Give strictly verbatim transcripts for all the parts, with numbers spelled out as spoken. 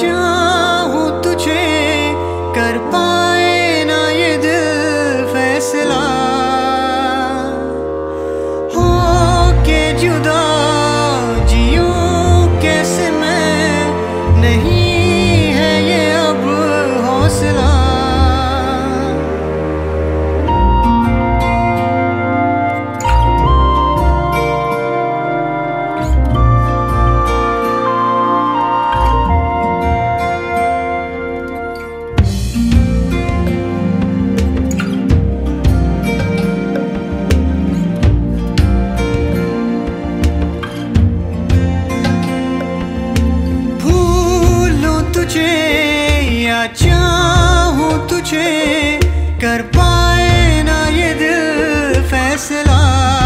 चाहूं तुझे, कर पाए ना ये दिल फैसला। हो के जुदा जियूं कैसे मैं, नहीं है ये अब हौसला। या चाहूं तुझे, कर पाए ना ये दिल फैसला।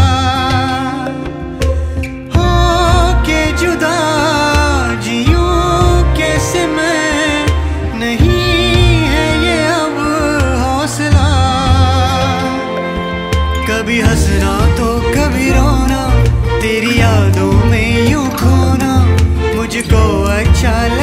हो के जुदा जियूं कैसे मैं, नहीं है ये अब हौसला। कभी हंसना तो कभी रोना, तेरी यादों में यूं खोना मुझको अच्छा